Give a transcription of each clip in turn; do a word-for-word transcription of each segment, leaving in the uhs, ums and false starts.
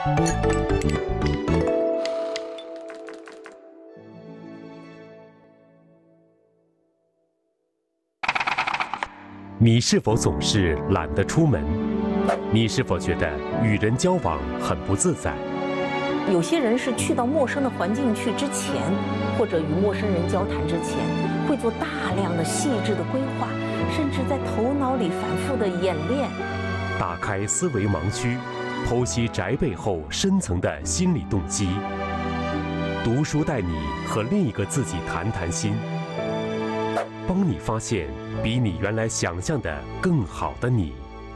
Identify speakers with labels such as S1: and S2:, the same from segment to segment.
S1: 你是否总是懒得出门？你是否觉得与人交往很不自在？
S2: 有些人是去到陌生的环境去之前，或者与陌生人交谈之前，会做大量的细致的规划，甚至在头脑里反复的演练。
S1: 打开思维盲区，剖析宅背后深层的心理动机。读书带你和另一个自己谈谈心，帮你发现比你原来想象的更好的你。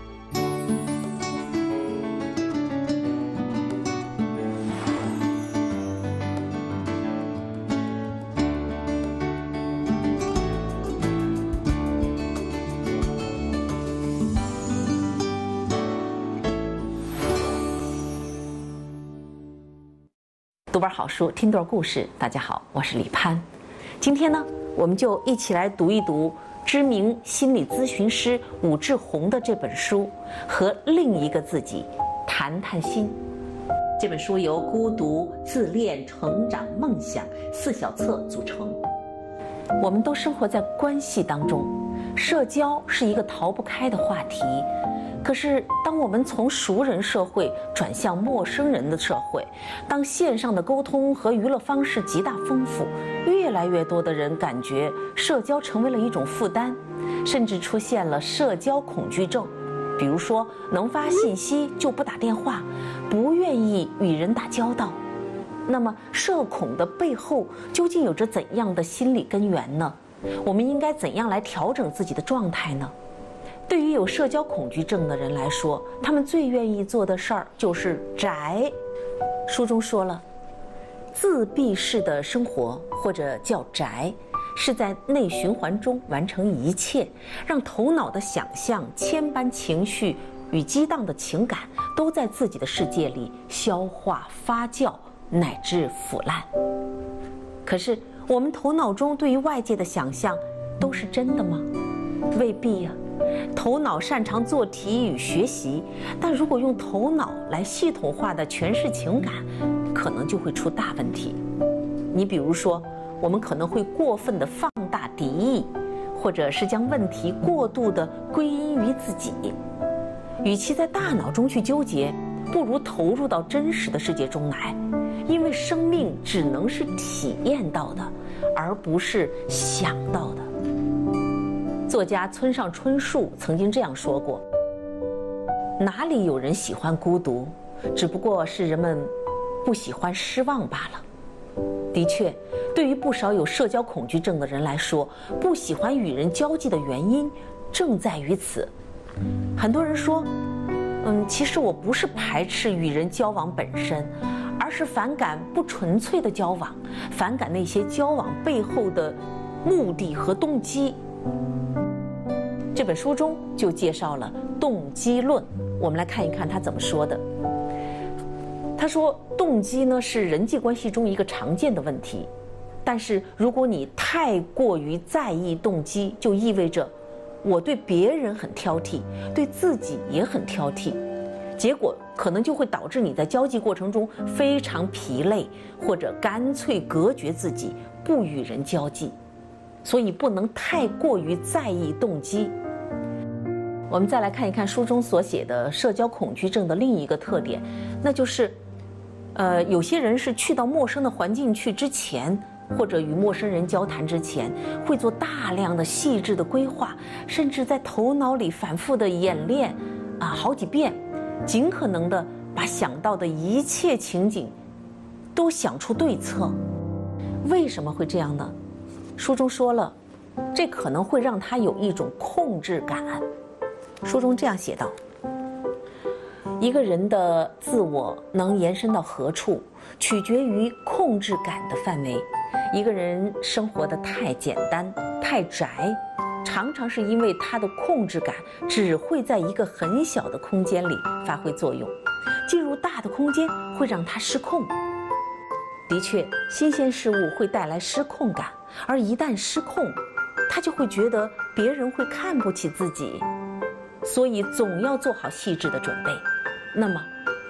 S2: 读本好书，听段故事。大家好，我是李攀。今天呢，我们就一起来读一读知名心理咨询师武志红的这本书《和另一个自己谈谈心》。这本书由孤独、自恋、成长、梦想四小册组成。我们都生活在关系当中，社交是一个逃不开的话题。可是，当我们从熟人社会转向陌生人的社会，当线上的沟通和娱乐方式极大丰富，越来越多的人感觉社交成为了一种负担，甚至出现了社交恐惧症。比如说，能发信息就不打电话，不愿意与人打交道。那么，社恐的背后究竟有着怎样的心理根源呢？我们应该怎样来调整自己的状态呢？对于有社交恐惧症的人来说，他们最愿意做的事儿就是宅。书中说了，自闭式的生活或者叫宅，是在内循环中完成一切，让头脑的想象、千般情绪与激荡的情感都在自己的世界里消化、发酵，乃至腐烂。可是，我们头脑中对于外界的想象都是真的吗？未必呀。头脑擅长做题与学习，但如果用头脑来系统化的诠释情感，可能就会出大问题。你比如说，我们可能会过分的放大敌意，或者是将问题过度的归因于自己。与其在大脑中去纠结，不如投入到真实的世界中来，因为生命只能是体验到的，而不是想到的。作家村上春树曾经这样说过：哪里有人喜欢孤独，只不过是人们不喜欢失望罢了。的确，对于不少有社交恐惧症的人来说，不喜欢与人交际的原因正在于此。很多人说，嗯，其实我不是排斥与人交往本身，而是反感不纯粹的交往，反感那些交往背后的目的和动机。这本书中就介绍了动机论，我们来看一看他怎么说的。他说，动机呢是人际关系中一个常见的问题，但是如果你太过于在意动机，就意味着我对别人很挑剔，对自己也很挑剔，结果可能就会导致你在交际过程中非常疲累，或者干脆隔绝自己，不与人交际。所以不能太过于在意动机。我们再来看一看书中所写的社交恐惧症的另一个特点，那就是，呃，有些人是去到陌生的环境去之前，或者与陌生人交谈之前，会做大量的细致的规划，甚至在头脑里反复的演练，啊，好几遍，尽可能的把想到的一切情景都想出对策。为什么会这样呢？书中说了，这可能会让他有一种控制感。书中这样写道：一个人的自我能延伸到何处，取决于控制感的范围。一个人生活得太简单、太宅，常常是因为他的控制感只会在一个很小的空间里发挥作用，进入大的空间会让他失控。的确，新鲜事物会带来失控感，而一旦失控，他就会觉得别人会看不起自己，所以总要做好细致的准备。那么，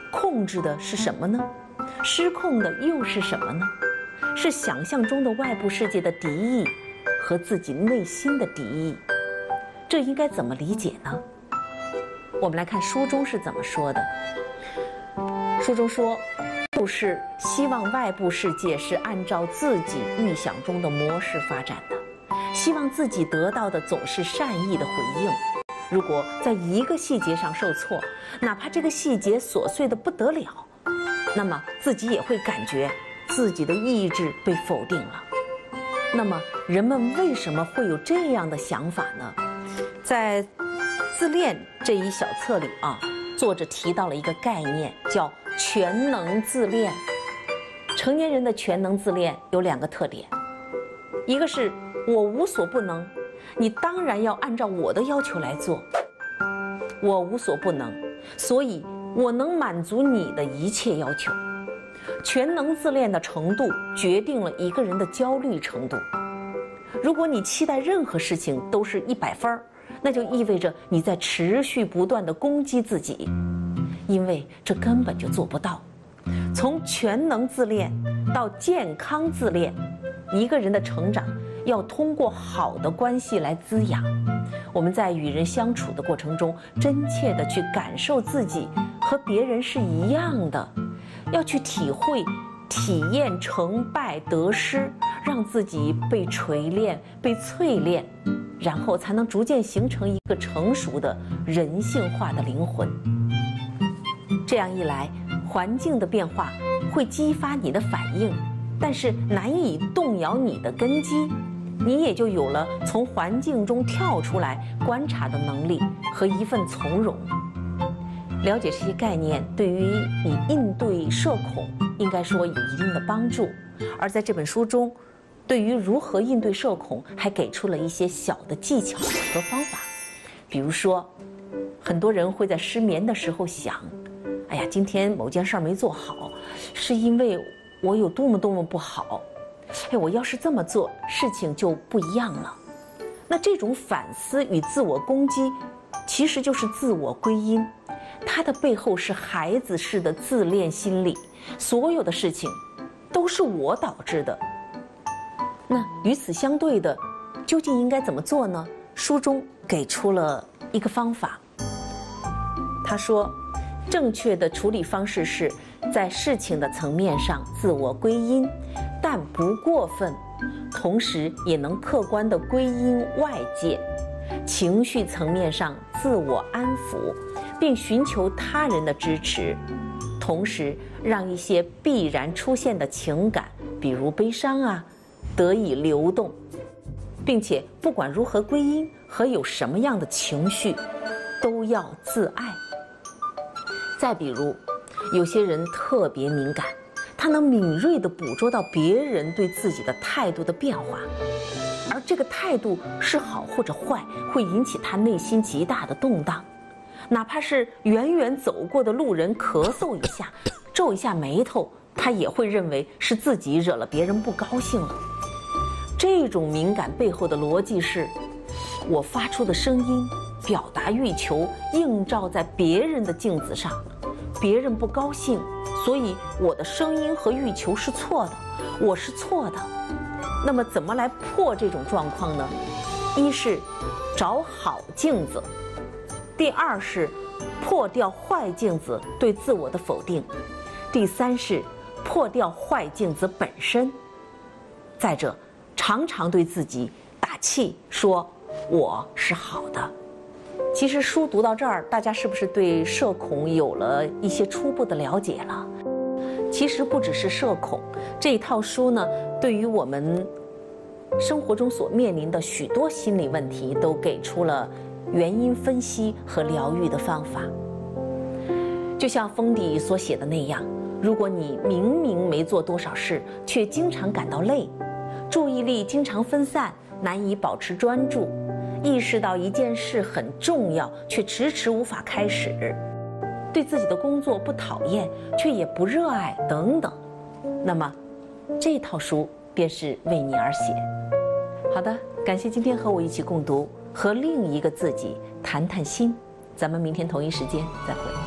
S2: 控制的是什么呢？失控的又是什么呢？是想象中的外部世界的敌意和自己内心的敌意，这应该怎么理解呢？我们来看书中是怎么说的。书中说，是希望外部世界是按照自己预想中的模式发展的，希望自己得到的总是善意的回应。如果在一个细节上受挫，哪怕这个细节琐碎的不得了，那么自己也会感觉自己的意志被否定了。那么人们为什么会有这样的想法呢？在自恋这一小册里啊，作者提到了一个概念，叫全能自恋。成年人的全能自恋有两个特点，一个是我无所不能，你当然要按照我的要求来做。我无所不能，所以我能满足你的一切要求。全能自恋的程度决定了一个人的焦虑程度。如果你期待任何事情都是一百分，那就意味着你在持续不断地攻击自己，因为这根本就做不到。从全能自恋到健康自恋，一个人的成长要通过好的关系来滋养。我们在与人相处的过程中，真切地去感受自己和别人是一样的，要去体会、体验成败得失，让自己被锤炼、被淬炼，然后才能逐渐形成一个成熟的人性化的灵魂。这样一来，环境的变化会激发你的反应，但是难以动摇你的根基，你也就有了从环境中跳出来观察的能力和一份从容。了解这些概念，对于你应对社恐应该说有一定的帮助。而在这本书中，对于如何应对社恐还给出了一些小的技巧和方法。比如说，很多人会在失眠的时候想，哎呀，今天某件事儿没做好，是因为我有多么多么不好，哎，我要是这么做，事情就不一样了。那这种反思与自我攻击其实就是自我归因，它的背后是孩子式的自恋心理，所有的事情都是我导致的。那与此相对的，究竟应该怎么做呢？书中给出了一个方法。他说，正确的处理方式是在事情的层面上自我归因，但不过分，同时也能客观地归因外界。情绪层面上自我安抚，并寻求他人的支持，同时让一些必然出现的情感，比如悲伤啊，得以流动，并且不管如何归因和有什么样的情绪，都要自爱。再比如，有些人特别敏感，他能敏锐地捕捉到别人对自己的态度的变化，而这个态度是好或者坏，会引起他内心极大的动荡。哪怕是远远走过的路人咳嗽一下，皱一下眉头，他也会认为是自己惹了别人不高兴了。这种敏感背后的逻辑是，我发出的声音表达欲求映照在别人的镜子上，别人不高兴，所以我的声音和欲求是错的，我是错的。那么怎么来破这种状况呢？一是找好镜子，第二是破掉坏镜子对自我的否定，第三是破掉坏镜子本身。再者，常常对自己打气，说我是好的。其实书读到这儿，大家是不是对社恐有了一些初步的了解了？其实不只是社恐，这一套书呢，对于我们生活中所面临的许多心理问题都给出了原因分析和疗愈的方法。就像封底所写的那样，如果你明明没做多少事，却经常感到累，注意力经常分散，难以保持专注，意识到一件事很重要，却迟迟无法开始，对自己的工作不讨厌，却也不热爱等等，那么这套书便是为你而写。好的，感谢今天和我一起共读，和另一个自己谈谈心。咱们明天同一时间再会。